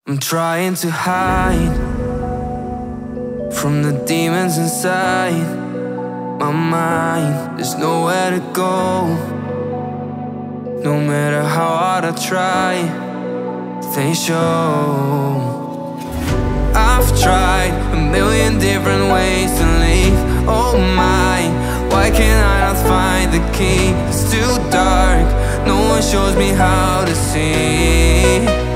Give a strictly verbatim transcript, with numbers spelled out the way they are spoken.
I'm trying to hide from the demons inside my mind. There's nowhere to go, no matter how hard I try, they show. I've tried a million different ways to leave. Oh my, why can't I not find the key? It's too dark, no one shows me how to see.